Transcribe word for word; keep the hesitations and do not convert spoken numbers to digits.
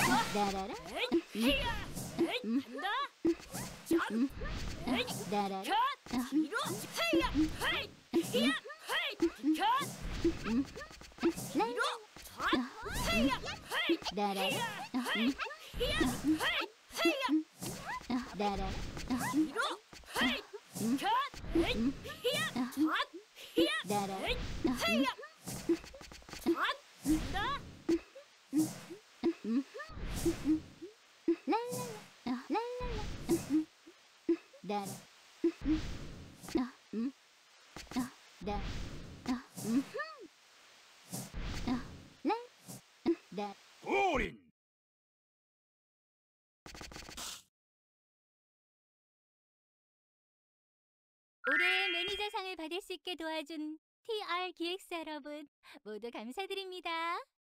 나라라. 헤이야! 헤이! 간다! 점! 헤이! 나라라. 컷! 뒤로! 헤이야! 헤이! 히야! 헤이! 컷! 뒤로! 컷! 헤이야! 헤이! 나라라. 히야! 헤이! 히야! 헤이! 헤이야! 나라라. 뒤로! 헤이! 컷! 헤이! 히야! 컷! 히야! 나라라. 헤이! 헤이야! 컷! 간다! 랄랄라. 랄랄라. 나라. 나. 랄. 나. 골인! 올해 매니저상을 받을 수 있게 도와준 티알 기획사 여러분 모두 감사드립니다.